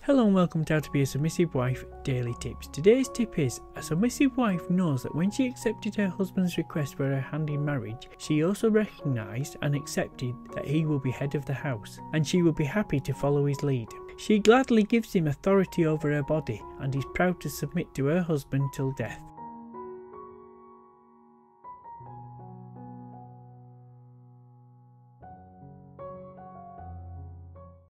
Hello and welcome to How to Be a Submissive Wife Daily Tips. Today's tip is, a submissive wife knows that when she accepted her husband's request for her hand in marriage, she also recognised and accepted that he will be head of the house, and she will be happy to follow his lead. She gladly gives him authority over her body and is proud to submit to her husband till death.